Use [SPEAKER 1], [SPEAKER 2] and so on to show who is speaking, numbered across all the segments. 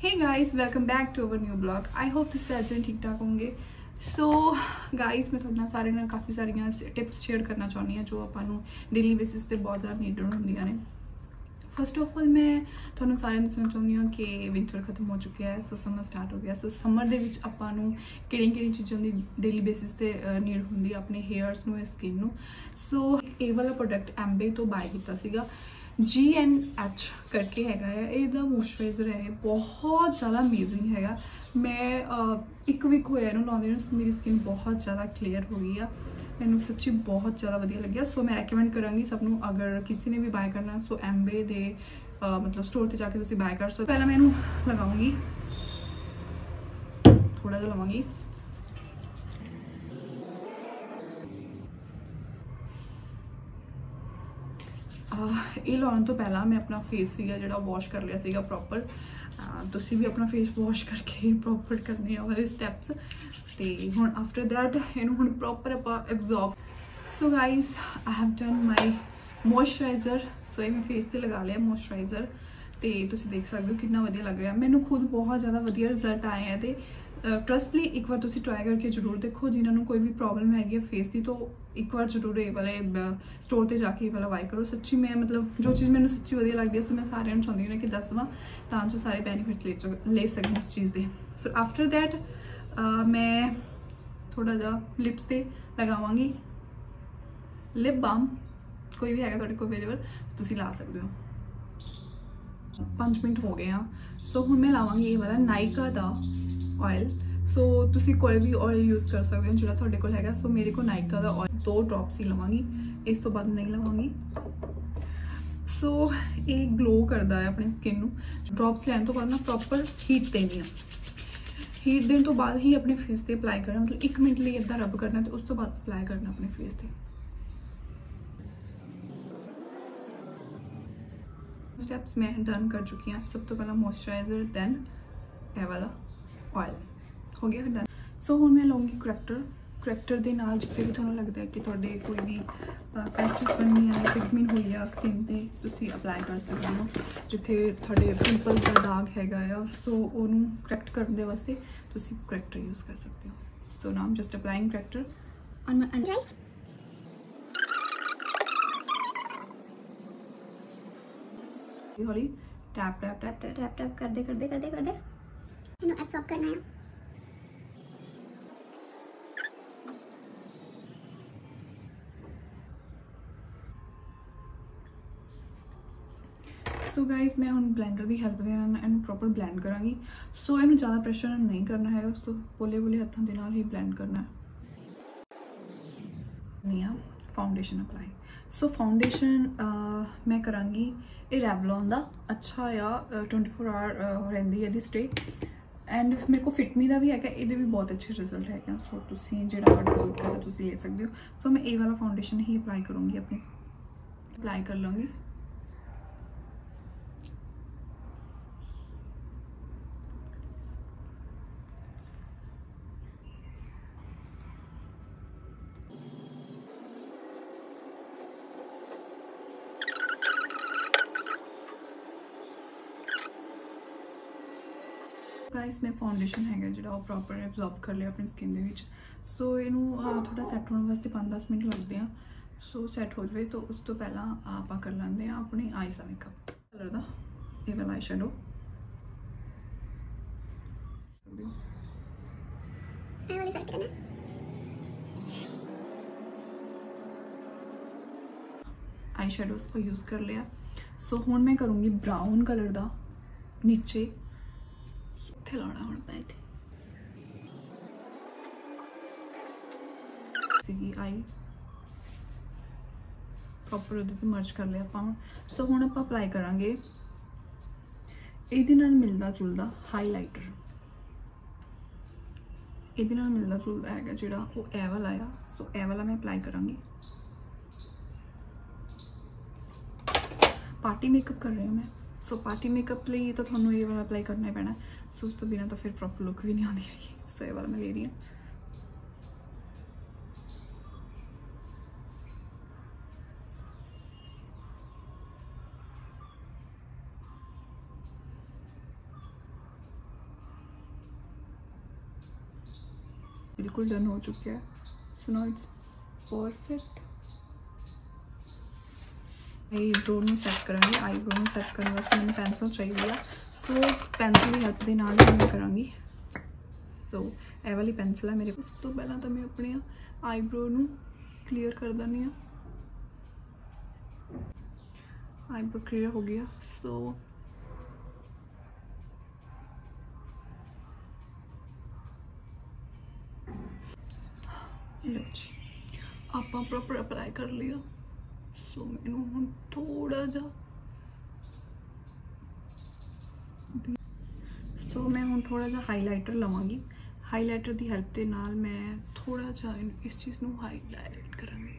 [SPEAKER 1] Hey guys, welcome back to our new blog. I hope तुम सारे जने ठीक ठाक होंगे। सो गाइस, मैं थोड़े सारे नाल काफ़ी सारिया टिप्स शेयर करना चाहती हूँ जो आपां नूं डेली बेसिस पे बहुत ज़्यादा नीडड होंदियां ने। फस्ट ऑफ ऑल मैं थोड़ा सारे दसना चाहती हूँ कि विंटर खत्म हो चुका है, सो समर स्टार्ट हो गया। सो समर दे विच आपां नूं किहड़ियां चीज़ों की डेली बेसिस पे नीड होंदी अपने हेयर्स नूं, स्किन नूं। सो ये वाला प्रोडक्ट एम्बे तो बाय किया सीगा, GNH करके हैगा है। ਇਹਦਾ ਮੋਇਸਚਰਾਈਜ਼ਰ है, बहुत ज़्यादा अमेजिंग हैगा। मैं एक वीक होया इहनूं लाउंदे नूं, मेरी स्किन बहुत ज़्यादा क्लीयर हो गई है। मैनूं सच्ची बहुत ज़्यादा वधिया लग्या। सो मैं रैकमेंड करांगी सब नूं, अगर किसी ने भी बाय करना सो एम्बे दे मतलब स्टोर ते जाके तुसीं बाय कर सकते। पहले मैं इहनूं लगाऊंगी, थोड़ा जिहा लवांगी। ये लाने तो पहला मैं अपना फेस सीगा जिहड़ा वॉश कर लिया सीगा प्रॉपर। तुसीं भी अपना फेस वॉश करके प्रॉपर करने वाले स्टैप्स। तो हुण आफ्टर दैट इहनूं हुण प्रॉपर आपां absorb. So guys, I have done my moisturizer. So ये मैं फेस ते लगा लिया मॉइस्चराइज़र, तो तुसीं देख सकते हो कितना वधिया लग रहा। मैनूं खुद बहुत ज़्यादा वधिया रिजल्ट आए हैं। तो ट्रस्टली एक बार तुसीं ट्राई करके जरूर देखो। जिन्होंने कोई भी प्रॉब्लम हैगी फेस की तो एक बार जरूर ये वाले स्टोर ते जाके ये वाला बाय करो। सच्ची मैं मतलब जो चीज़ मैंने सच्ची वधिया लगती है सो मैं सारे चाहती हूँ कि दस देवां तां जो सारे बेनीफिट्स ले सकन इस चीज़ के। सो आफ्टर दैट मैं थोड़ा जा लिप्स ते लगावांगी लिप बाम। कोई भी है तुहाडे कोल अवेलेबल तुसीं ला सकते हो। 5 मिनट हो गए हैं। सो हुण मैं लावांगी ये वाला नायका दा ऑयल। सो तुसीं कोई भी ऑयल यूज़ कर सकते हो जो तुहाडे कोल हैगा। सो मेरे को नायका दा ऑयल 2 ड्रॉप्स ही लवांगी, इस तो बाद नहीं लवांगी। सो ये ग्लो करता है अपनी स्किन नूं। ड्रॉप्स लैण तो बाद ना प्रॉपर हीट देनी है। हीट देने तो बाद ही अपने फेस ते अप्लाई करना, मतलब 1 मिनट लिए इदा रब करना तो उस तो बाद अप्लाई करना अपने फेस ते। स्टेप्स मैं डन कर चुकी हूँ। सब तो पहला मॉइस्चराइज़र, दैन ये वाला ऑयल हो गया डन। सो हुण मैं लूँगी करैक्टर के नाल जिते भी थोड़ा लगता है कि थोड़े कोई भी पैचेस बननी है, पिगमेंट हुई है स्किन पे, तुसी अप्लाई कर सकते हो। जिथे थोड़े पिंपल्स का दाग हैगा आ सो उन्होंने करैक्ट करने वास्ते तुसी करैक्टर यूज़ कर सकते हो। So now I am just applying corrector on my under eyes. हौली tap tap tap tap tap tap कर दे इन्हें एब्सॉर्ब करना है। सो गाइज, मैं हम ब्लेंडर की हेल्प देना इन प्रॉपर ब्लेंड करांगी। सो इन्हें ज़्यादा प्रेशर नहीं करना है। सो पोले पोले हथों के नाल ही ब्लेंड करना है। Foundation apply. सो फाउंडेशन मैं करांगी ये रेवलॉन का अच्छा या 24 आवर रही है स्टे। एंड मेरे को फिटमी का भी है, ये भी बहुत अच्छे रिजल्ट है। सो तुसीं जिहड़ा तुहाडा सूट करदा तुसीं ले सकते हो। सो मैं ये वाला फाउंडेशन ही अप्लाई करूँगी, अपने अप्लाई कर लूँगी। गाइस, मैं फाउंडेशन है जो प्रॉपर एब्जॉर्ब कर लिया अपनी स्किन के। सो इनू थोड़ा सैट होने वास्ते 5-10 मिनट लगते हैं। सो सैट हो जाए तो उस तो पहला आप कर लेंगे अपने आईज का मेकअप कलर का ये वाला आई शैडो। आई शैडोज को यूज़ कर लिया। सो हुण मैं करूँगी ब्राउन कलर का नीचे लाना हूँ बैठ आई प्रॉपर वो मर्ज कर लिया आप। सो हुण आप अप्लाई करांगे ये मिलता जुलता हाईलाइटर। ये मिलता जुलता है जो वो ए वाला आ। सो ए वाला मैं अप्लाई करांगी। पार्टी मेकअप कर रही हूँ मैं। सो पार्टी मेकअप लिए तो थोड़ा ये वाला अप्लाई करना ही पैना। सो उस तो बिना तो फिर प्रॉपर लुक भी नहीं आती है। सो ये वाला मैं ले रही हूँ। बिल्कुल डन हो चुका है। So now it's perfect. Eyebrow ਨੂੰ सैट करांगी। आईब्रो ਨੂੰ सैट करने वास्ते मैंने पेंसिल चाहिए। सो पेंसिल की हेल्प के नाल मैं करांगी। सो ਇਹ वाली पेंसिल है मेरे। सब तो पहला तो मैं अपने आईब्रो ਨੂੰ क्लीयर कर देनी है। आईब्रो क्लियर हो गया। सो लो जी आप प्रॉपर अप्लाई कर लिया। सो मैनू हुण थोड़ा जा मैं हुण थोड़ा जा हाईलाइटर लवांगी। हाईलाइटर की हेल्प के नाल मैं थोड़ा जा इस चीज़ को हाईलाइट करांगी।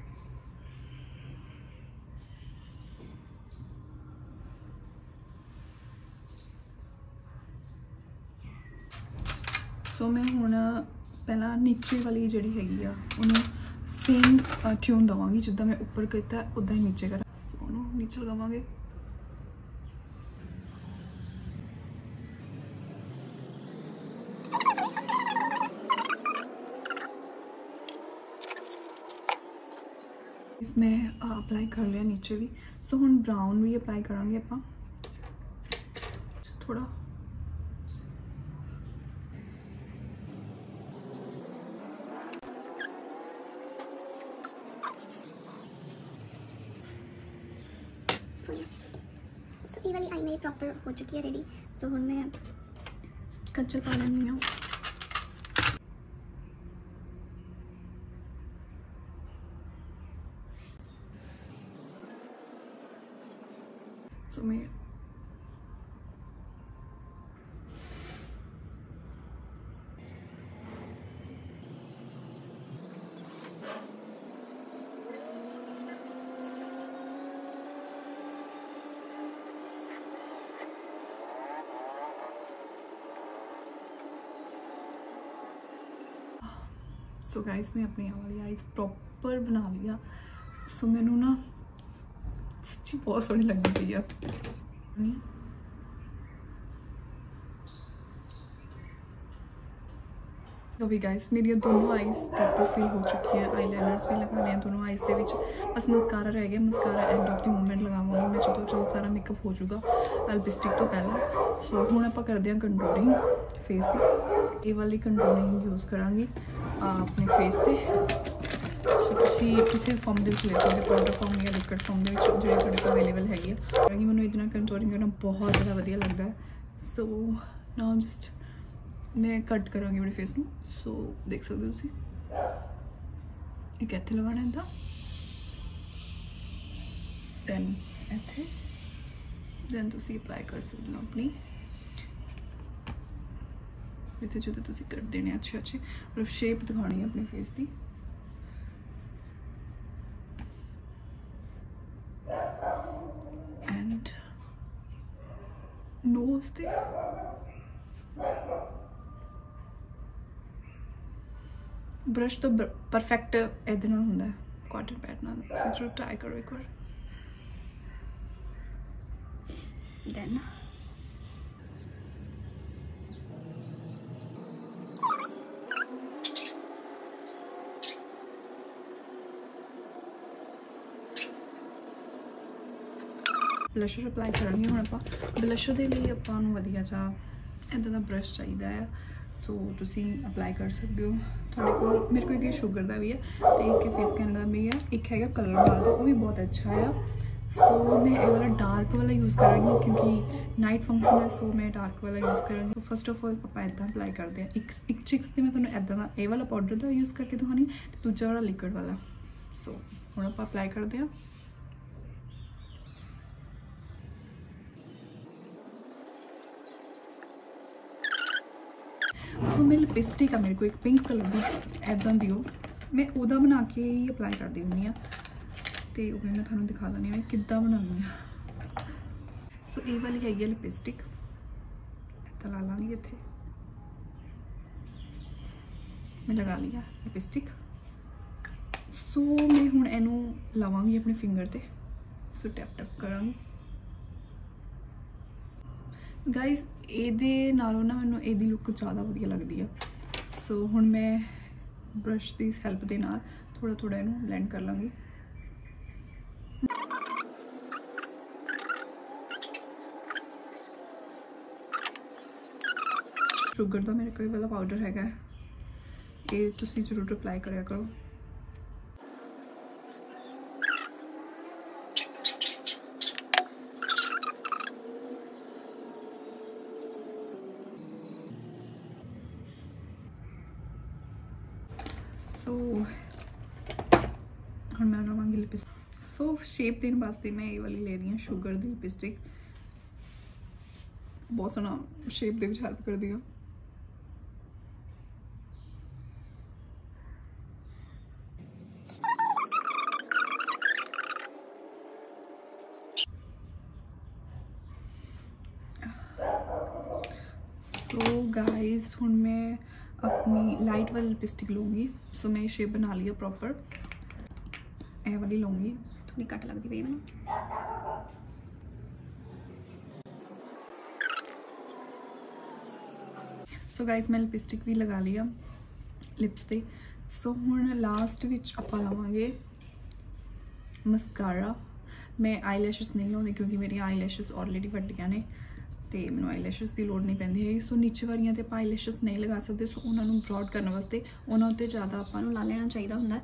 [SPEAKER 1] सो मैं हुण पहला नीचे वाली जिहड़ी हैगी आ उन्होंने सेम ट्यून देवांगी जिद्दां मैं उपर किया उदा ही नीचे करा। सो उन्होंने नीचे लगावांगे। इसमें अप्लाई कर लिया नीचे भी। सो हुण ब्राउन भी अप्लाई करांगे आपां थोड़ा।
[SPEAKER 2] सो ये वाली आई मेरी प्रॉपर हो चुकी है रेडी। सो हुण मैं
[SPEAKER 1] कच्चा पा लेनी हूँ। सो मैं सो गाइस मैं अपनी वाली आईज प्रॉपर बना लिया। सो मैनू ना सच्ची बहुत सोहनी लगती पई है। तो भी गाइस मेरी दोनों आईज प्रॉपर फिल हो चुकी हैं। आईलाइनर्स भी लगाने हैं दोनों आईज के विच। बस मस्कारा रह गया। Mascara end of the movement लगावांगी मैं जो सारा मेकअप हो जाऊगा लिपस्टिक तो पहला। सो हुण आपां करदे हां कंटूरिंग फेस की। ये वाली कंटूरिंग यूज़ करांगी अपने फेस से। तुसी किसी फॉर्म के ले सकते पाउडर फॉर्म या लिक्विड फॉर्म के जो थोड़े अवेलेबल हैगी है। मैंने इतना कंटूरिंग करना बहुत ज़्यादा वधिया लगता है। सो नाउ जस्ट मैं कट करांगी अपने फेस में। सो देख सकते हो तुसी एक इत्थे लगाना है दैन इत्थे दैन तुसी अप्लाई कर सकते हो अपनी इत्थे जो तुसी कर देने अच्छे अच्छे और शेप दिखानी है अपने फेस की। एंड नोज ते ब्रश तो परफेक्ट इहदे नाल हुंदा है कॉटन पैड नाल। तुसीं जरूर ट्राई करो एक बार।
[SPEAKER 2] देन
[SPEAKER 1] ब्लशर अप्लाई करांगे। हुण आपां ब्लशर दे लई आपां नूं वधिया जा इदां दा ब्रश चाहिदा है। सो तुसी अप्लाई कर सकते हो। थोड़े को मेरे को एक शुगर का भी है तो एक फेस कैनरा का भी है। एक है कलर वाला का वो भी बहुत अच्छा है। सो मैं ये वाला डार्क वाला यूज़ करूँगी क्योंकि नाइट फंक्शन है। सो मैं डार्क वाला यूज़ करूँगी। तो फर्स्ट ऑफ ऑल आप इदा अप्लाई करते हैं एक चिक्स से मैं तुम्हें इदा का ये वाला पाउडर का यूज़ करके दिखानी तो दूजा वाला लिक्विड वाला। सो हुण आप अप्लाई करते हैं। सो मैं लिपस्टिक है मेरे को एक पिंक कलर की इदा दियो मैं उदा बना के ही अप्लाई कर दी हूँ तो वो मैं थोड़ा दिखा देनी मैं किद्दां बनानी है। सो ये वाली हैगी लिपस्टिक इदा ला लाँगी इत्थे मैं लगा लिया लिपस्टिक। सो मैं हुण इनू लावांगी अपने फिंगर ते। सो टैप टैप करांगी। गाइस ਇਹਦੇ ਨਾਲੋਂ ना मैनू ਇਹਦੀ लुक ज़्यादा वधिया लगती है। सो हुण मैं ब्रश की हैल्प के नाल थोड़ा थोड़ा इनू ब्लेंड कर लाँगी। शुगर का मेरे कोई वाला पाउडर हैगा, ये तुसी जरूर अप्लाई कराया करो। सो हम मैं बनावांगी लिपस्टिक। सो शेप देने वास्ते मैं ये वाली ले रही हूँ शुगर दी लिपस्टिक। बहुत सोहना शेप दे विच हेल्प कर दिया। सो गाइस हुण मैं अपनी लाइट वाली लिपस्टिक लूँगी। सो मैं शेप बना लिया प्रॉपर, ए वाली लूँगी,
[SPEAKER 2] थोड़ी घट लगती पई मैनूं।
[SPEAKER 1] सो गाइस मैं लिपस्टिक भी लगा लिया लिप्स ते। सो हुण लास्ट विच आपां लवांगे मस्कारा। मैं आई लैशेस नहीं लाउंदी क्योंकि मेरी आई लैशेस ऑलरेडी वड्डियां ने ते मैनूं आई लैशेस की लोड़ नहीं पैंदी है। सो नीचे वालियां ते आई लैशेस नहीं लगा सकते। सो उन्होंने ब्रॉड करने वास्ते उन्होंने उत्ते ज़्यादा आपां नूं
[SPEAKER 2] ला लेना चाहिए हुंदा।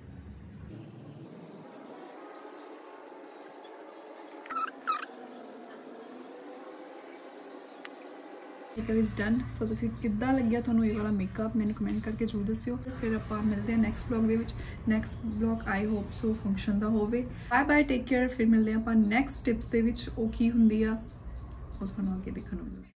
[SPEAKER 1] Makeup is done. सो तुसीं किद्दां लग्गिया तुहानूं ये वाला मेकअप मैंने कमेंट करके जरूर दस्सिओ। फिर आपां मिलते हैं नैक्सट ब्लॉग दे विच। Next blog I hope so function दा होवे। Bye bye, take care. फिर मिलते हैं आपां नैक्सट टिप्स दे विच, ओह की हुंदी आ उस तुहानूं अगे देखण नूं मिलूगी।